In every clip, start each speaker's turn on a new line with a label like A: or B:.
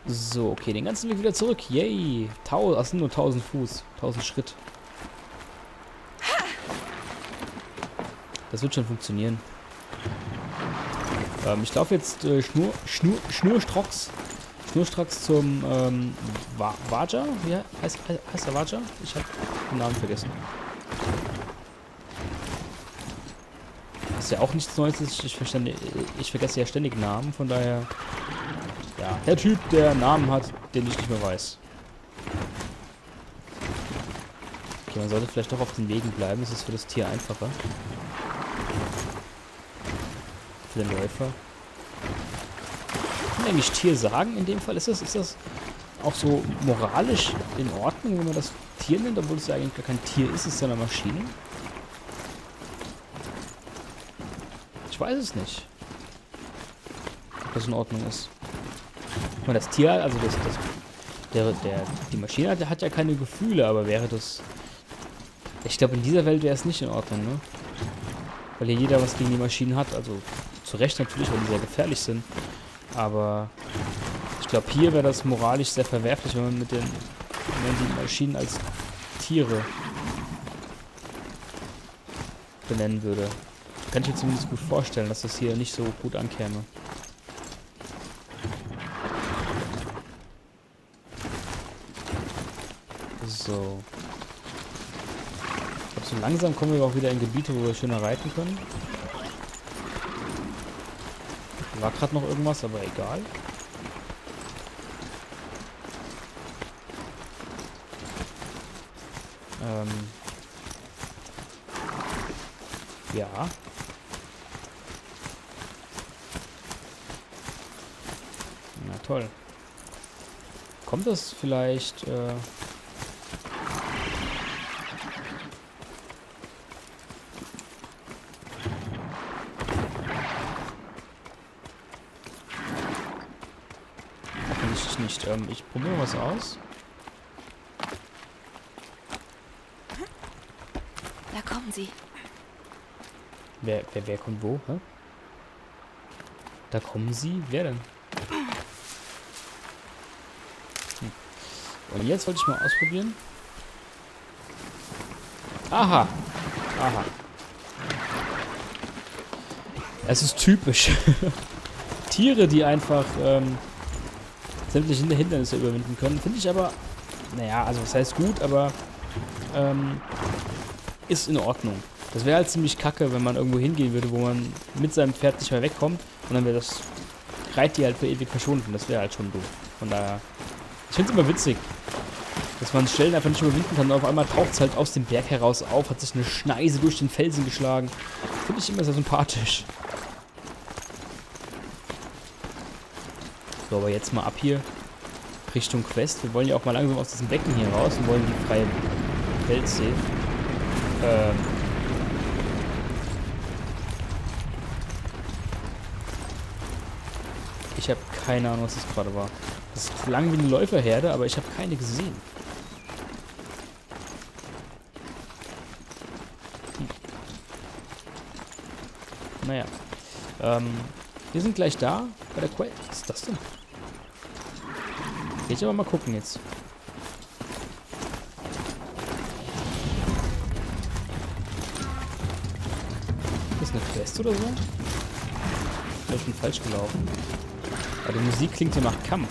A: So, okay, den ganzen Weg wieder zurück. Yay. Das sind nur 1000 Fuß. 1000 Schritt. Das wird schon funktionieren. Ich laufe jetzt schnurstracks zum Waja. Wie heißt der Waja? Ich habe den Namen vergessen. Das ist ja auch nichts Neues. Ich vergesse ja ständig Namen, von daher... Ja, der Typ, der Namen hat, den ich nicht mehr weiß. Okay, man sollte vielleicht doch auf den Wegen bleiben. Das ist für das Tier einfacher. Für den Läufer. Kann man eigentlich Tier sagen in dem Fall? Ist das auch so moralisch in Ordnung, wenn man das Tier nennt, obwohl es ja eigentlich gar kein Tier ist, es ist ja eine Maschine? Ich weiß es nicht. Ob das in Ordnung ist. Ich meine, das Tier, also die Maschine hat ja keine Gefühle, aber wäre das... Ich glaube, in dieser Welt wäre es nicht in Ordnung, ne? Weil hier jeder was gegen die Maschinen hat, also zu Recht natürlich, weil die sehr gefährlich sind. Aber ich glaube, hier wäre das moralisch sehr verwerflich, wenn man die Maschinen als Tiere benennen würde. Kann ich mir zumindest gut vorstellen, dass das hier nicht so gut ankäme. So. Ich glaube, so langsam kommen wir auch wieder in Gebiete, wo wir schöner reiten können. War gerade noch irgendwas, aber egal. Ja. Na toll. Kommt das vielleicht... nicht. Ich probiere was aus.
B: Da kommen sie.
A: Wer kommt wo? Hä? Da kommen sie? Wer denn? Und jetzt wollte ich mal ausprobieren. Aha. Aha. Es ist typisch. Tiere, die einfach sämtliche Hindernisse überwinden können. Finde ich aber, naja, also was heißt gut, aber ist in Ordnung. Das wäre halt ziemlich kacke, wenn man irgendwo hingehen würde, wo man mit seinem Pferd nicht mehr wegkommt und dann wäre das Reittier halt für ewig verschont und das wäre halt schon doof. Von daher, ich finde es immer witzig, dass man Stellen einfach nicht überwinden kann und auf einmal taucht es halt aus dem Berg heraus auf, hat sich eine Schneise durch den Felsen geschlagen. Finde ich immer sehr sympathisch. So, aber jetzt mal ab hier Richtung Quest. Wir wollen ja auch mal langsam aus diesem Becken hier raus und wollen die freie Welt sehen. Ich habe keine Ahnung, was das gerade war. Das klang wie eine Läuferherde, aber ich habe keine gesehen. Naja. Wir sind gleich da bei der Quest. Was ist das denn? Geh ich aber mal gucken jetzt. Ist das eine Quest oder so? Ich bin falsch gelaufen. Aber die Musik klingt ja nach Kampf.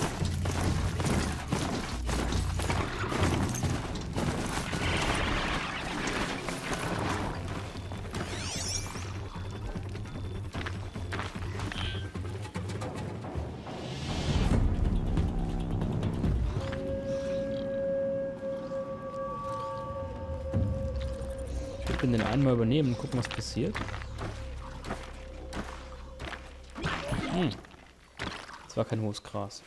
A: Ich würde den einen mal übernehmen und gucken, was passiert. Das war kein hohes Gras.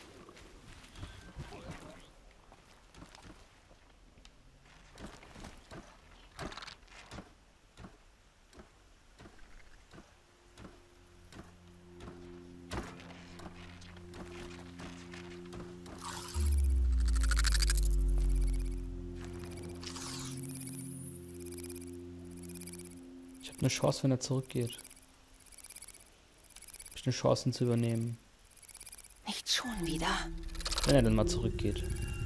A: Ich habe eine Chance, wenn er zurückgeht. Habe ich eine Chance, ihn zu übernehmen.
B: Nicht schon wieder.
A: Wenn er dann mal zurückgeht.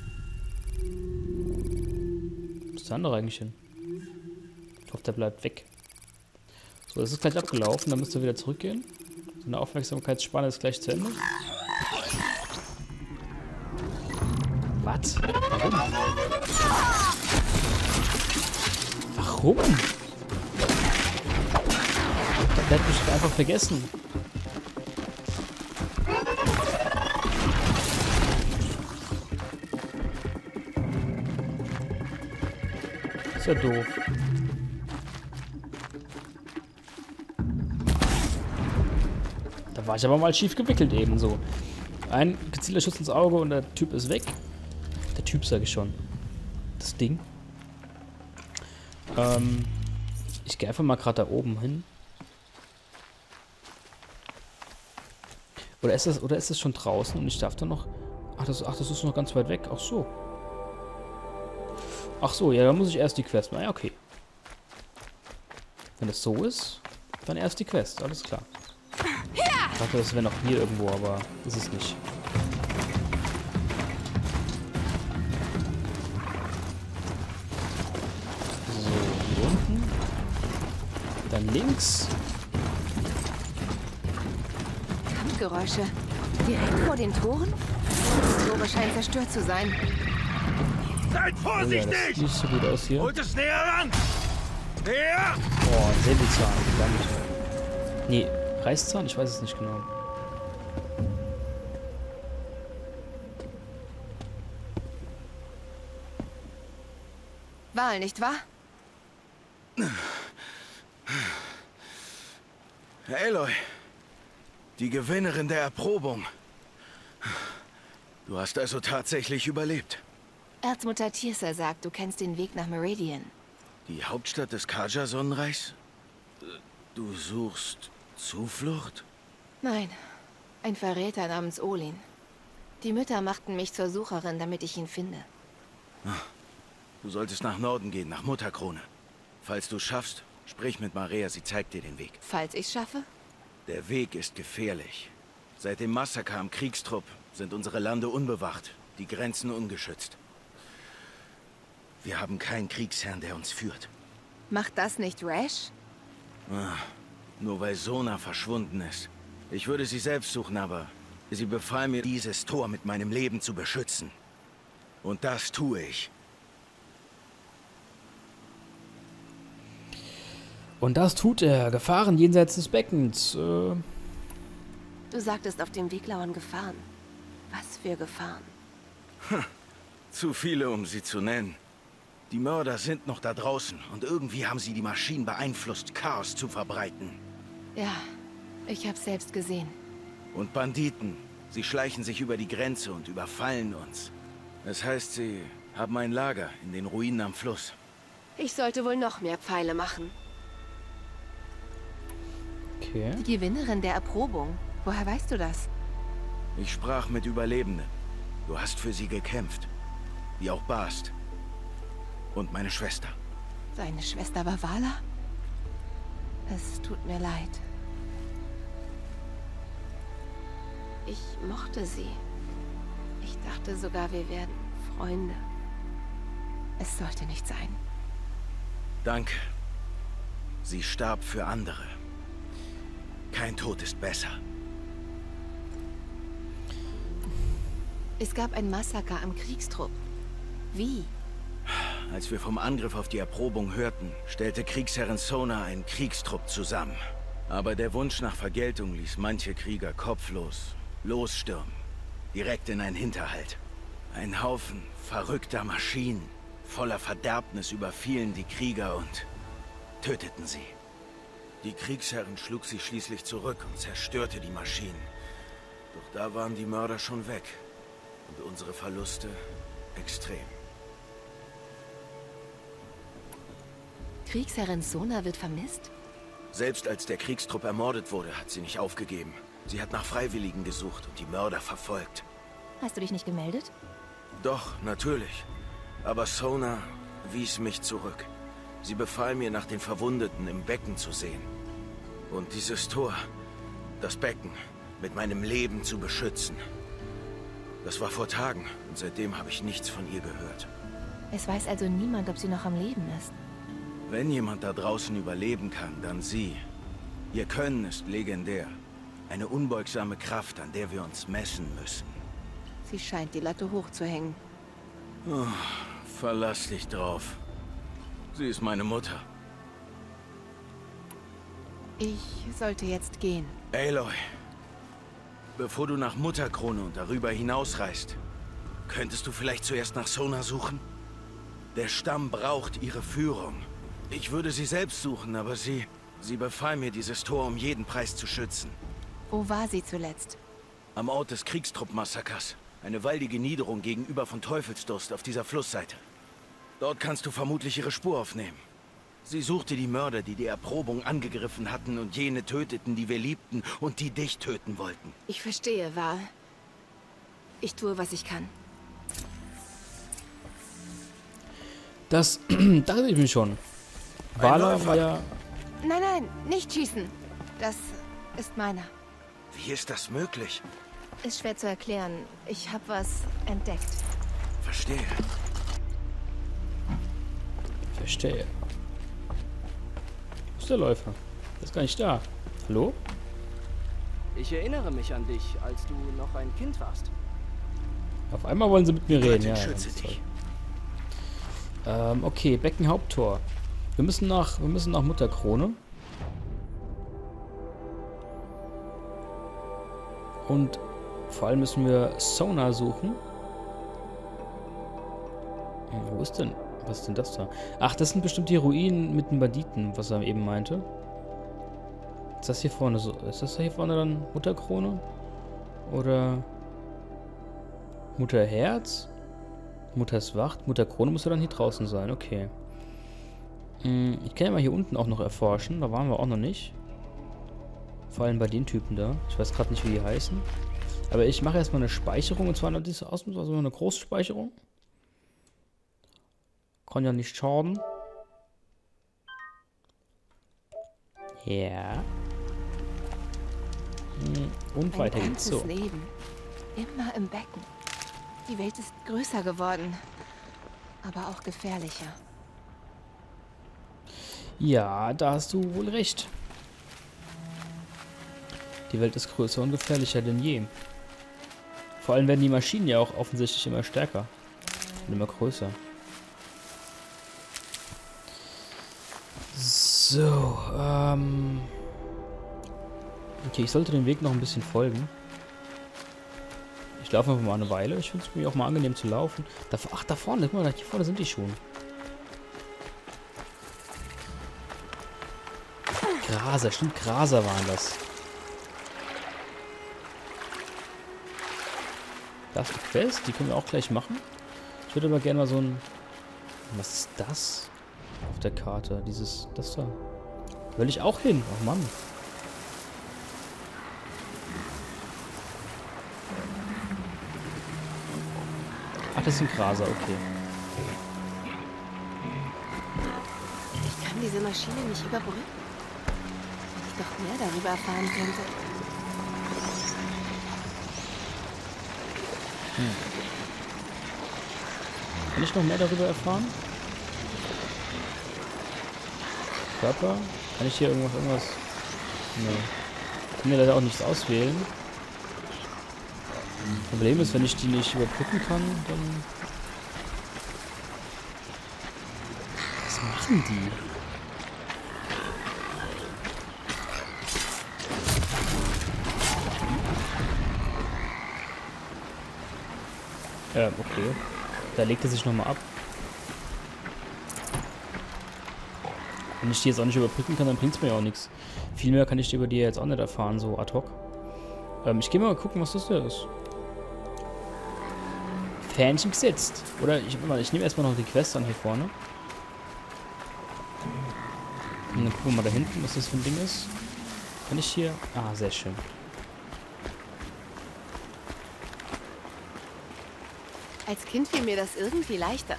A: Wo ist der andere eigentlich hin? Ich hoffe, der bleibt weg. So, das ist gleich abgelaufen. Dann müsst ihr wieder zurückgehen. So eine Aufmerksamkeitsspanne ist gleich zu Ende. Was? Warum? Warum? Der hat mich einfach vergessen. Ist ja doof. Da war ich aber mal schief gewickelt ebenso. Ein gezielter Schuss ins Auge und der Typ ist weg. Der Typ, sage ich schon. Das Ding. Ich gehe einfach mal gerade da oben hin. Oder ist das schon draußen und ich darf da noch... Ach, das ist noch ganz weit weg. Ach so. Ach so, ja, dann muss ich erst die Quest machen. Ja, okay. Wenn das so ist, dann erst die Quest. Alles klar. Ich dachte, das wäre noch hier irgendwo, aber ist es nicht. So, hier unten. Dann links.
B: Kampfgeräusche. Direkt vor den Toren? Das Tore scheint zerstört zu sein.
C: Seid
A: Oh ja,
C: vorsichtig!
A: das sieht nicht so gut aus hier.
C: Holt es näher ran! Näher!
A: Boah, ein Säbelzahn. Verdammt. Nee, Reißzahn? Ich weiß es nicht genau.
B: Wahl, nicht wahr?
C: Aloy, die Gewinnerin der Erprobung. Du hast also tatsächlich überlebt.
B: Erzmutter Tirsa sagt, du kennst den Weg nach Meridian.
C: Die Hauptstadt des Kaja-Sonnenreichs? Du suchst Zuflucht?
B: Nein, ein Verräter namens Olin. Die Mütter machten mich zur Sucherin, damit ich ihn finde.
C: Du solltest nach Norden gehen, nach Mutterkrone. Falls du schaffst, sprich mit Maria, sie zeigt dir den Weg.
B: Falls ich's schaffe?
C: Der Weg ist gefährlich. Seit dem Massaker am Kriegstrupp sind unsere Lande unbewacht, die Grenzen ungeschützt. Wir haben keinen Kriegsherrn, der uns führt.
B: Macht das nicht Rash?
C: Nur weil Sona verschwunden ist. Ich würde sie selbst suchen, aber sie befahl mir, dieses Tor mit meinem Leben zu beschützen. Und das tue ich.
A: Und das tut er. Gefahren jenseits des Beckens.
B: Du sagtest, auf dem Weg lauern Gefahren. Was für Gefahren?
C: Zu viele, um sie zu nennen. Die Mörder sind noch da draußen und irgendwie haben sie die Maschinen beeinflusst, Chaos zu verbreiten.
B: Ja, ich hab's selbst gesehen.
C: Und Banditen, sie schleichen sich über die Grenze und überfallen uns. Das heißt, sie haben ein Lager in den Ruinen am Fluss.
B: Ich sollte wohl noch mehr Pfeile machen.
A: Okay.
B: Die Gewinnerin der Erprobung. Woher weißt du das?
C: Ich sprach mit Überlebenden. Du hast für sie gekämpft. Wie auch Bast. Und meine Schwester.
B: Seine Schwester war Vala? Es tut mir leid. Ich mochte sie. Ich dachte sogar, wir werden Freunde. Es sollte nicht sein.
C: Danke. Sie starb für andere. Kein Tod ist besser.
B: Es gab ein Massaker am Kriegstrupp. Wie?
C: Als wir vom Angriff auf die Erprobung hörten, stellte Kriegsherrin Sona einen Kriegstrupp zusammen. Aber der Wunsch nach Vergeltung ließ manche Krieger kopflos losstürmen. Direkt in einen Hinterhalt. Ein Haufen verrückter Maschinen, voller Verderbnis überfielen die Krieger und töteten sie. Die Kriegsherrin schlug sie schließlich zurück und zerstörte die Maschinen. Doch da waren die Mörder schon weg. Und unsere Verluste extrem.
B: Kriegsherrin Sona wird vermisst?
C: Selbst als der Kriegstrupp ermordet wurde, hat sie nicht aufgegeben. Sie hat nach Freiwilligen gesucht und die Mörder verfolgt.
B: Hast du dich nicht gemeldet?
C: Doch, natürlich. Aber Sona wies mich zurück. Sie befahl mir, nach den Verwundeten im Becken zu sehen. Und dieses Tor, das Becken, mit meinem Leben zu beschützen. Das war vor Tagen und seitdem habe ich nichts von ihr gehört.
B: Es weiß also niemand, ob sie noch am Leben ist.
C: Wenn jemand da draußen überleben kann, dann sie. Ihr Können ist legendär. Eine unbeugsame Kraft, an der wir uns messen müssen.
B: Sie scheint die Latte hochzuhängen.
C: Oh, verlass dich drauf. Sie ist meine Mutter.
B: Ich sollte jetzt gehen.
C: Aloy, bevor du nach Mutterkrone und darüber hinausreist, könntest du vielleicht zuerst nach Sona suchen? Der Stamm braucht ihre Führung. Ich würde sie selbst suchen, aber sie befahl mir, dieses Tor um jeden Preis zu schützen.
B: Wo war sie zuletzt?
C: Am Ort des Kriegstrupp-Massakers. Eine waldige Niederung gegenüber von Teufelsdurst auf dieser Flussseite. Dort kannst du vermutlich ihre Spur aufnehmen. Sie suchte die Mörder, die die Erprobung angegriffen hatten und jene töteten, die wir liebten und die dich töten wollten.
B: Ich verstehe, Val. Ich tue, was ich kann.
A: Das dachte ich mir schon. Vala war ja...
B: Nein, nein, nicht schießen. Das ist meiner.
C: Wie ist das möglich?
B: Ist schwer zu erklären. Ich habe was entdeckt.
C: Verstehe.
A: Verstehe. Wo ist der Läufer? Der ist gar nicht da. Hallo?
D: Ich erinnere mich an dich, als du noch ein Kind warst.
A: Auf einmal wollen sie mit mir reden. Ja,
C: Schütze
A: ganz
C: dich.
A: toll. Okay, Beckenhaupttor. Wir müssen nach Mutterkrone. Und vor allem müssen wir Sona suchen. Wo ist denn? Was ist denn das da? Ach, das sind bestimmt die Ruinen mit den Banditen, was er eben meinte. Ist das hier vorne so? Ist das hier vorne dann Mutterkrone? Oder Mutterherz? Mutters Wacht? Mutterkrone muss ja dann hier draußen sein, okay. Ich kann ja mal hier unten auch noch erforschen. Da waren wir auch noch nicht. Vor allem bei den Typen da. Ich weiß gerade nicht, wie die heißen. Aber ich mache erstmal eine Speicherung. Und zwar noch diese also eine Großspeicherung. Kann ja nicht schaden. Ja. Und weiter
B: Ein
A: geht's.
B: ganzes
A: So.
B: Leben. Immer im Becken. Die Welt ist größer geworden. Aber auch gefährlicher.
A: Ja, da hast du wohl recht. Die Welt ist größer und gefährlicher denn je. Vor allem werden die Maschinen ja auch offensichtlich immer stärker. Und immer größer. So, okay, ich sollte dem Weg noch ein bisschen folgen. Ich laufe einfach mal eine Weile. Ich finde es mir auch mal angenehm zu laufen. Ach, da vorne, guck mal, hier vorne sind die schon. Graser, stimmt, Graser waren das. Da ist eine Quest, die können wir auch gleich machen. Ich würde aber gerne mal so ein... Was ist das? Auf der Karte, das da. Da will ich auch hin, oh Mann. Ach, das ist ein Graser, okay.
B: Ich kann diese Maschine nicht überbrücken. Wenn ich doch mehr darüber erfahren könnte.
A: Kann ich noch mehr darüber erfahren? Körper? Kann ich hier irgendwas? Nee. Ich kann mir leider auch nichts auswählen. Problem ist, wenn ich die nicht überbrücken kann, dann... Was machen die? Okay. Da legt er sich nochmal ab. Wenn ich die jetzt auch nicht überbrücken kann, dann bringt es mir ja auch nichts. Viel mehr kann ich über die jetzt auch nicht erfahren, so ad hoc. Ich gehe mal gucken, was das da ist. Fähnchen gesetzt. Oder ich nehme erstmal noch die Quest an hier vorne. Und dann gucken wir mal da hinten, was das für ein Ding ist. Kann ich hier... Ah, sehr schön.
B: Als Kind fiel mir das irgendwie leichter.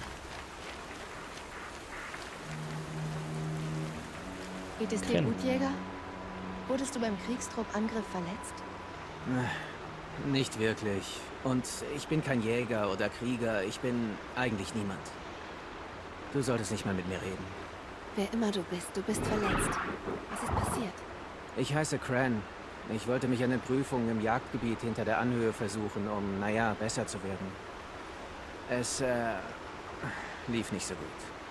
B: Geht es dir
A: Kennen.
B: gut, Jäger? Wurdest du beim Kriegstrupp-Angriff verletzt?
E: Nicht wirklich. Und ich bin kein Jäger oder Krieger. Ich bin eigentlich niemand. Du solltest nicht mal mit mir reden.
B: Wer immer du bist verletzt. Was ist passiert?
E: Ich heiße Cran. Ich wollte mich an den Prüfungen im Jagdgebiet hinter der Anhöhe versuchen, um, naja, besser zu werden. Es, lief nicht so gut.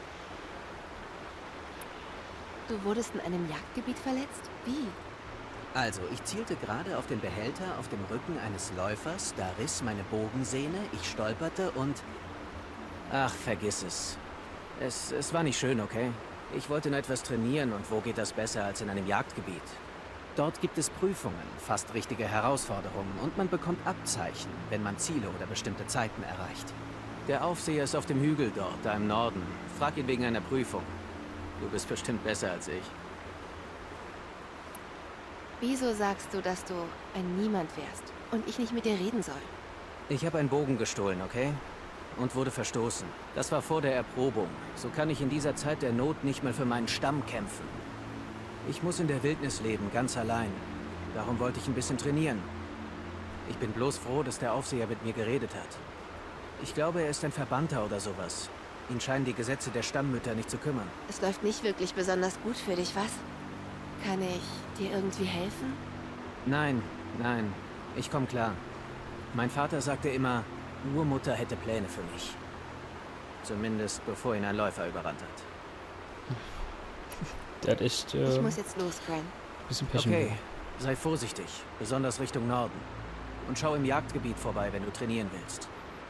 B: Du wurdest in einem Jagdgebiet verletzt? Wie?
E: Also, ich zielte gerade auf den Behälter auf dem Rücken eines Läufers, da riss meine Bogensehne, ich stolperte und... Ach, vergiss es. Es war nicht schön, okay? Ich wollte nur etwas trainieren und wo geht das besser als in einem Jagdgebiet? Dort gibt es Prüfungen, fast richtige Herausforderungen und man bekommt Abzeichen, wenn man Ziele oder bestimmte Zeiten erreicht. Der Aufseher ist auf dem Hügel dort, da im Norden. Frag ihn wegen einer Prüfung. Du bist bestimmt besser als ich.
B: Wieso sagst du, dass du ein Niemand wärst und ich nicht mit dir reden soll?
E: Ich habe einen Bogen gestohlen, okay? Und wurde verstoßen. Das war vor der Erprobung. So kann ich in dieser Zeit der Not nicht mal für meinen Stamm kämpfen. Ich muss in der Wildnis leben, ganz allein. Darum wollte ich ein bisschen trainieren. Ich bin bloß froh, dass der Aufseher mit mir geredet hat. Ich glaube, er ist ein Verbannter oder sowas. Ihn scheinen die Gesetze der Stammmütter nicht zu kümmern.
B: Es läuft nicht wirklich besonders gut für dich, was? Kann ich dir irgendwie helfen?
E: Nein, nein. Ich komme klar. Mein Vater sagte immer, Urmutter hätte Pläne für mich. Zumindest bevor ihn ein Läufer überrannt hat.
A: Der hat echt,
B: Ich muss jetzt los, Gran.
A: bisschen Pech.
E: Okay, sei vorsichtig. Besonders Richtung Norden. Und schau im Jagdgebiet vorbei, wenn du trainieren willst.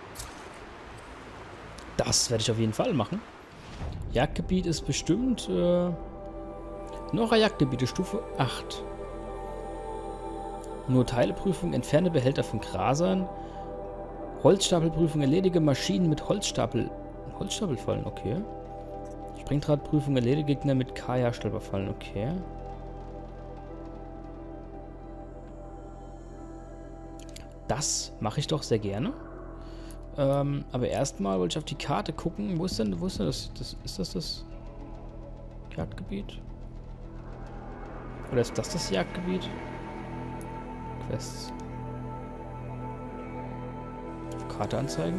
A: Das werde ich auf jeden Fall machen. Jagdgebiet ist bestimmt, noch Jagdgebiete, Stufe 8. Nur Teileprüfung, entferne Behälter von Grasern. Holzstapelprüfung, erledige Maschinen mit Holzstapelfallen, okay. Springdrahtprüfung, erledige Gegner mit Kaya-Stolperfallen, okay. Das mache ich doch sehr gerne. Aber erstmal wollte ich auf die Karte gucken. Wo ist denn das? Ist das Jagdgebiet? Oder ist das Jagdgebiet? Quests. Auf Karte anzeigen.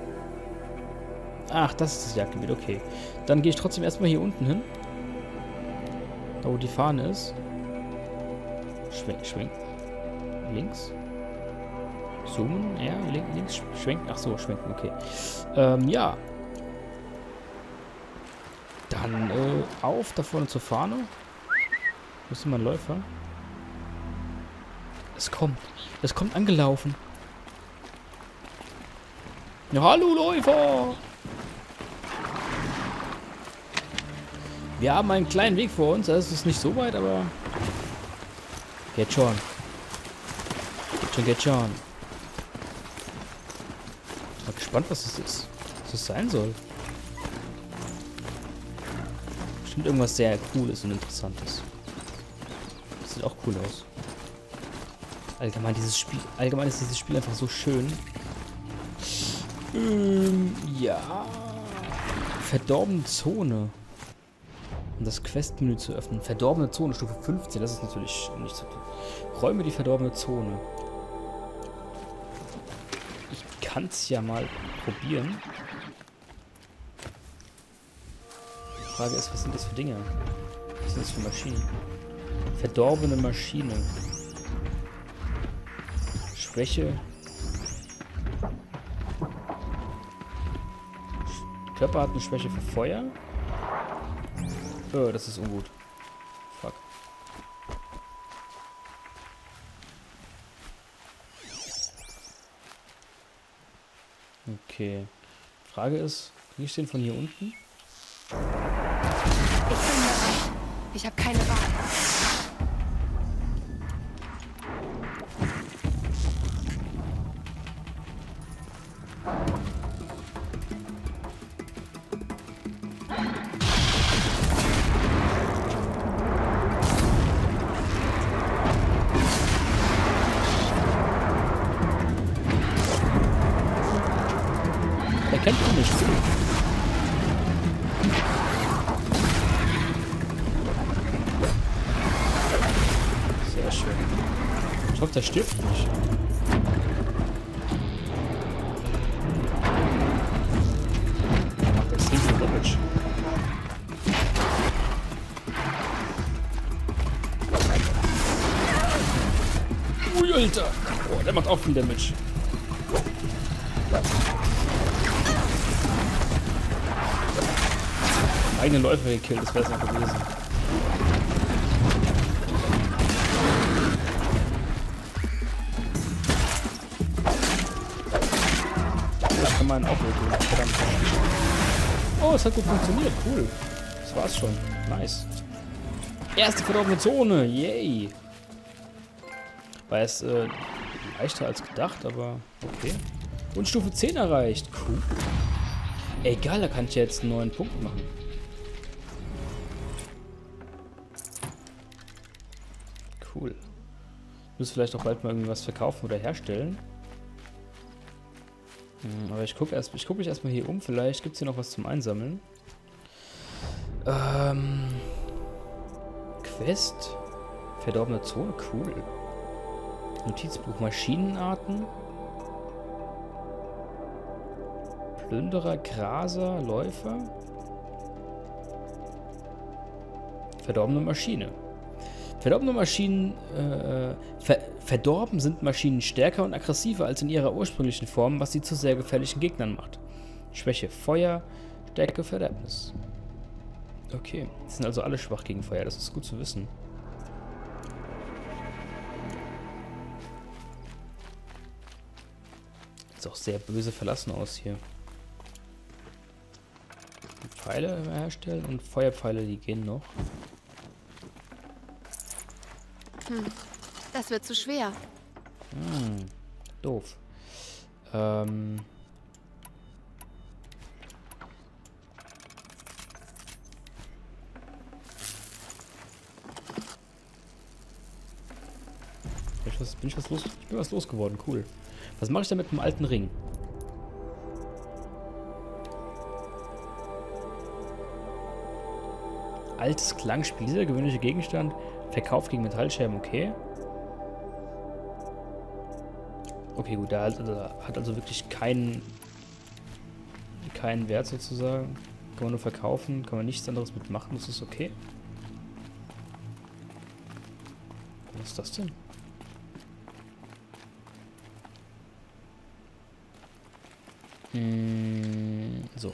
A: Ach, das ist das Jagdgebiet, okay. Dann gehe ich trotzdem erstmal hier unten hin. Da wo die Fahne ist. Schwenken. Links. Zoomen, ja, links schwenken. Ach so, schwenken, okay. Ja. Dann auf, da vorne zur Fahne. Wo ist denn mein Läufer? Es kommt angelaufen. Ja, hallo Läufer! Wir haben einen kleinen Weg vor uns. Das ist nicht so weit, aber... Geht schon. Geht schon. Mal gespannt, was das ist. Was das sein soll. Bestimmt irgendwas sehr Cooles und Interessantes. Das sieht auch cool aus. Allgemein ist dieses Spiel einfach so schön. Ja. Verdorbene Zone. Um das Questmenü zu öffnen. Verdorbene Zone, Stufe 15. Das ist natürlich nicht so viel. Räume die verdorbene Zone. Ich kann es ja mal probieren. Die Frage ist, was sind das für Dinge? Was sind das für Maschinen? Verdorbene Maschine. Schwäche. Körper hat eine Schwäche für Feuer. Oh, das ist ungut. Fuck. Okay. Frage ist, kriege ich den von hier unten?
B: Ich bin bereit. Ich habe keine Wahl.
A: Er kennt mich nicht. Sehr schön. Ich hoffe, der stirbt nicht. Alter! Oh, der macht auch viel Damage. Eigene Läufer gekillt, das wäre es noch gewesen. Das kann man auch wirklich. Verdammt. Oh, es hat gut funktioniert. Cool. Das war's schon. Nice. Erste verdorbene Zone. Yay. War es leichter als gedacht, aber okay. Und Stufe 10 erreicht. Cool. Egal, da kann ich jetzt einen neuen Punkt machen. Cool. Ich muss vielleicht auch bald mal irgendwas verkaufen oder herstellen. Aber ich gucke mich erstmal hier um. Vielleicht gibt es hier noch was zum Einsammeln. Quest. Verdorbene Zone. Cool. Notizbuch. Maschinenarten. Plünderer, Graser, Läufer. Verdorbene Maschine. Verdorbene Maschinen, verdorben sind Maschinen stärker und aggressiver als in ihrer ursprünglichen Form, was sie zu sehr gefährlichen Gegnern macht. Schwäche Feuer, Stärke Verderbnis. Okay, die sind also alle schwach gegen Feuer, das ist gut zu wissen. Sieht auch sehr böse verlassen aus hier. Pfeile herstellen und Feuerpfeile, die gehen noch.
B: Das wird zu schwer.
A: Doof. Bin ich was los? Ich bin was losgeworden, cool. Was mache ich denn mit dem alten Ring? Altes Klangspiel, dieser gewöhnliche Gegenstand. Verkauf gegen Metallscherben, okay. Okay, gut, der hat also wirklich keinen Wert sozusagen. Kann man nur verkaufen, kann man nichts anderes mitmachen, das ist okay. Was ist das denn? So.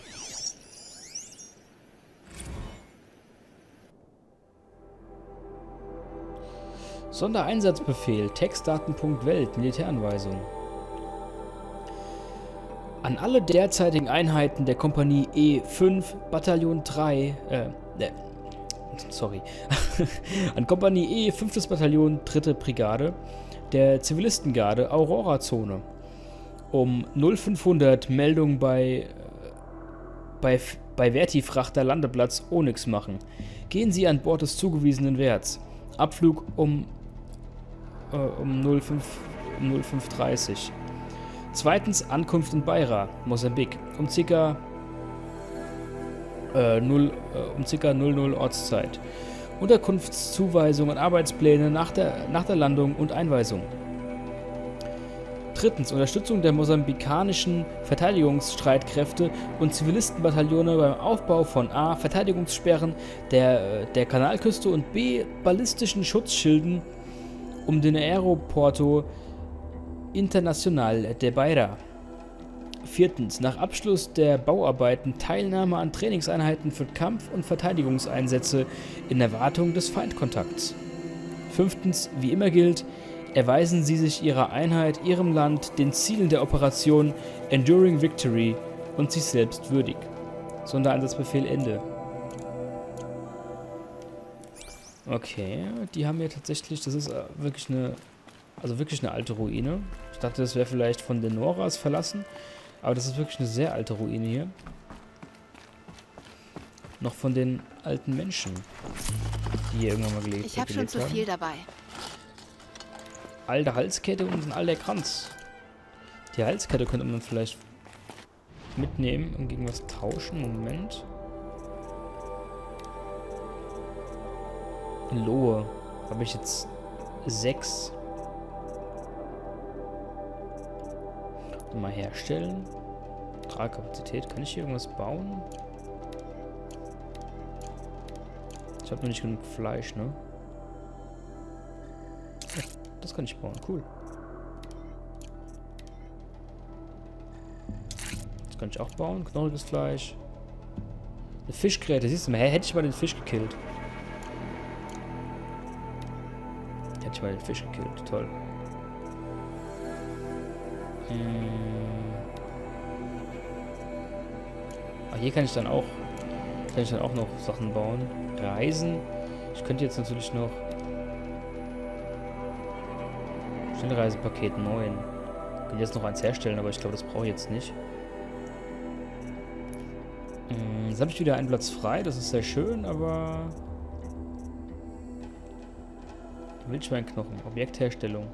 A: Sondereinsatzbefehl, Textdaten.welt, Militäranweisung. An alle derzeitigen Einheiten der Kompanie E5, Bataillon 3, an Kompanie E, 5. Bataillon, 3. Brigade, der Zivilistengarde, Aurora-Zone. Um 0500 Meldung bei Vertifrachter Landeplatz Onyx machen. Gehen Sie an Bord des zugewiesenen Werts. Abflug um 05:30. Zweitens Ankunft in Beira, Mosambik, um ca. 00 Ortszeit. Unterkunftszuweisung und Arbeitspläne nach der Landung und Einweisung. Drittens Unterstützung der mosambikanischen Verteidigungsstreitkräfte und Zivilistenbataillone beim Aufbau von A. Verteidigungssperren der Kanalküste und B. ballistischen Schutzschilden um den Aeroporto Internacional de Beira. Viertens, nach Abschluss der Bauarbeiten Teilnahme an Trainingseinheiten für Kampf- und Verteidigungseinsätze in Erwartung des Feindkontakts. Fünftens, wie immer gilt, erweisen Sie sich Ihrer Einheit, Ihrem Land, den Zielen der Operation Enduring Victory und sich selbst würdig. Sondereinsatzbefehl Ende. Okay, die haben ja tatsächlich, das ist wirklich eine alte Ruine. Ich dachte, das wäre vielleicht von den Noras verlassen, aber das ist wirklich eine sehr alte Ruine hier. Noch von den alten Menschen, die hier irgendwann mal gelebt haben.
B: Ich habe schon zu viel dabei.
A: Alte Halskette und ein alter Kranz. Die Halskette könnte man vielleicht mitnehmen und gegen was tauschen. Moment. Lohe. Habe ich jetzt 6. Mal herstellen. Tragkapazität. Kann ich hier irgendwas bauen? Ich habe noch nicht genug Fleisch, ne? Ja, das kann ich bauen. Cool. kann ich auch bauen. Knochiges Fleisch. Eine Fischgräte, siehst du mal, hätte ich mal den Fisch gekillt. Hätte ich mal den Fisch gekillt, toll. Ah, hier kann ich dann auch noch Sachen bauen. Reisen. Ich könnte jetzt natürlich noch Schnellreisepaket 9. Ich könnte jetzt noch eins herstellen, aber ich glaube, das brauche ich jetzt nicht. Jetzt habe ich wieder einen Platz frei, das ist sehr schön, aber... Wildschweinknochen, Objektherstellung.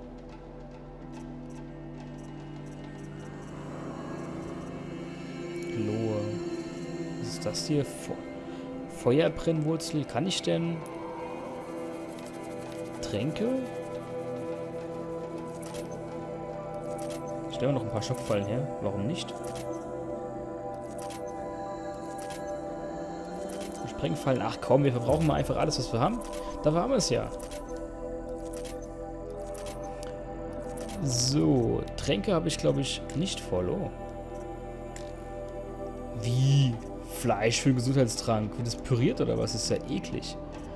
A: Lohe. Was ist das hier? Feuerbrennwurzel. Kann ich denn... Tränke? Stellen wir noch ein paar Schockfallen her. Warum nicht? Sprengfallen. Ach komm, wir verbrauchen mal einfach alles, was wir haben. Dafür haben wir es ja. So, Tränke habe ich, glaube ich, nicht voll. Oh. Wie? Fleisch für den Gesundheitstrank. Wird das püriert oder was? Das ist ja eklig.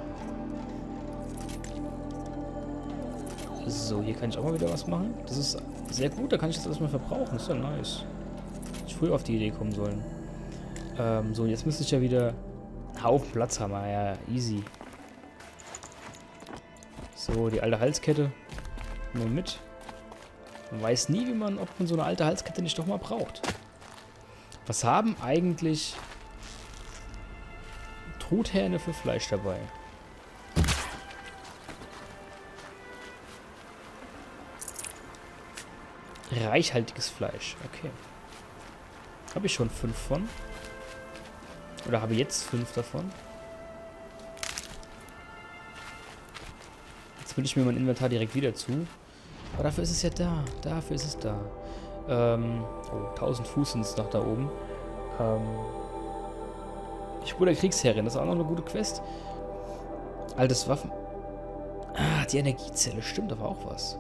A: So, hier kann ich auch mal wieder was machen. Das ist sehr gut, da kann ich das alles mal verbrauchen. Das ist ja nice. Hätte ich früher auf die Idee kommen sollen. So, jetzt müsste ich ja wieder einen Haufen Platz haben. Ja, easy. So, die alte Halskette. Nur mit. Man weiß nie, ob man so eine alte Halskette nicht doch mal braucht. Was haben eigentlich Truthähne für Fleisch dabei? Reichhaltiges Fleisch. Okay. Habe ich schon 5 von? Oder habe jetzt 5 davon? Jetzt will ich mir mein Inventar direkt wieder zu. Aber dafür ist es ja da. Dafür ist es da. Oh, 1000 Fuß sind es nach da oben. Spur der Kriegsherrin. Das ist auch noch eine gute Quest. Altes Waffen. Ah, die Energiezelle. Stimmt, aber auch was.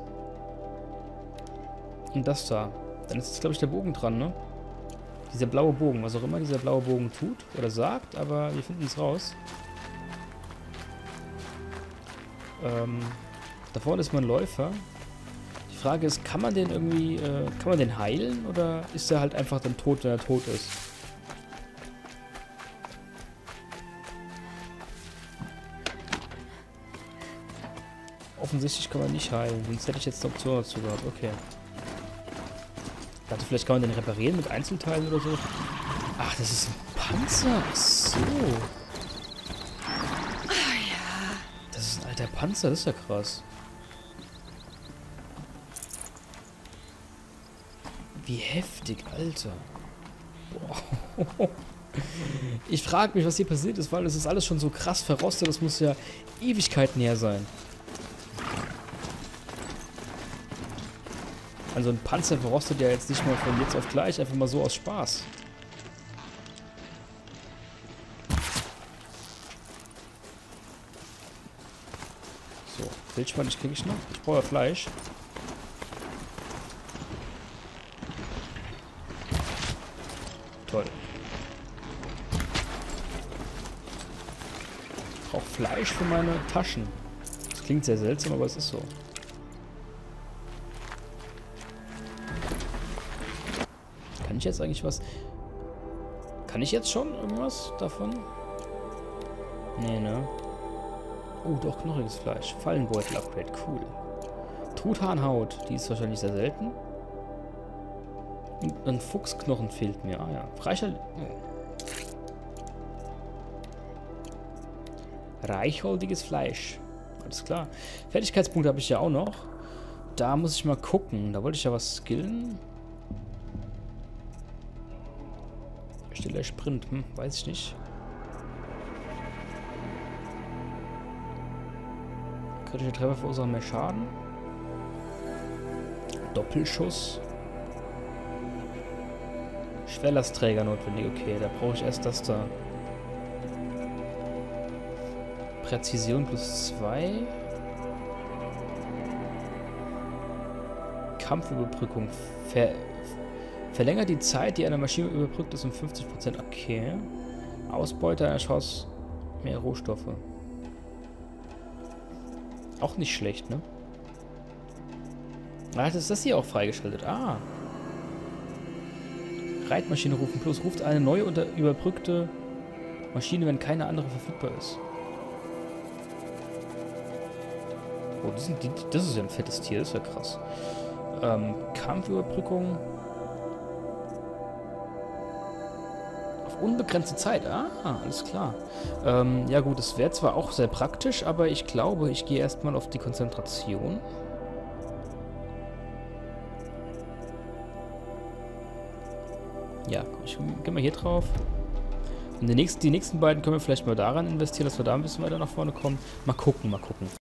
A: Und das da. Dann ist jetzt, glaube ich, der Bogen dran, ne? Dieser blaue Bogen. Was auch immer dieser blaue Bogen tut oder sagt. Aber wir finden es raus. Da vorne ist mein Läufer. Die Frage ist, kann man den irgendwie, kann man den heilen oder ist er halt einfach dann tot, wenn er tot ist? Offensichtlich kann man nicht heilen, sonst hätte ich jetzt eine Option dazu gehabt. Okay. Ich dachte, vielleicht kann man den reparieren mit Einzelteilen oder so. Ach, das ist ein Panzer. Ach so. Das ist ein alter Panzer, das ist ja krass. Wie heftig, Alter. Boah. Ich frage mich, was hier passiert ist, weil es ist alles schon so krass verrostet. Das muss ja Ewigkeiten her sein. Also ein Panzer verrostet ja jetzt nicht mal von jetzt auf gleich, einfach mal so aus Spaß. So, Wildschwein, ich kriege ich noch. Ich brauche ja Fleisch. Toll. Ich brauche Fleisch für meine Taschen. Das klingt sehr seltsam, aber es ist so. Kann ich jetzt eigentlich was... Kann ich jetzt schon irgendwas davon? Nee, ne? Oh, doch, knochiges Fleisch. Fallenbeutel-Upgrade, cool. Truthahnhaut, die ist wahrscheinlich sehr selten. Und ein Fuchsknochen fehlt mir. Ah ja. Reichhaltiges Fleisch. Alles klar. Fertigkeitspunkte habe ich ja auch noch. Da muss ich mal gucken. Da wollte ich ja was skillen. Stiller Sprint. Weiß ich nicht. Kritische Treffer verursachen mehr Schaden. Doppelschuss. Schwerlastträger notwendig. Okay, da brauche ich erst das da. Präzision +2. Kampfüberbrückung. Verlängert die Zeit, die eine Maschine überbrückt, ist um 50%. Okay. Ausbeute einer Chance mehr Rohstoffe. Auch nicht schlecht, ne? Ah, ist das hier auch freigeschaltet. Ah. Reitmaschine rufen plus. Ruft eine neue überbrückte Maschine, wenn keine andere verfügbar ist. Oh, das ist ja ein fettes Tier. Das ist ja krass. Kampfüberbrückung. Auf unbegrenzte Zeit. Ah, alles klar. Ja gut, das wäre zwar auch sehr praktisch, aber ich glaube, ich gehe erstmal auf die Konzentration. Ja, ich gehe mal hier drauf. Und die nächsten beiden können wir vielleicht mal daran investieren, dass wir da ein bisschen weiter nach vorne kommen. Mal gucken, mal gucken.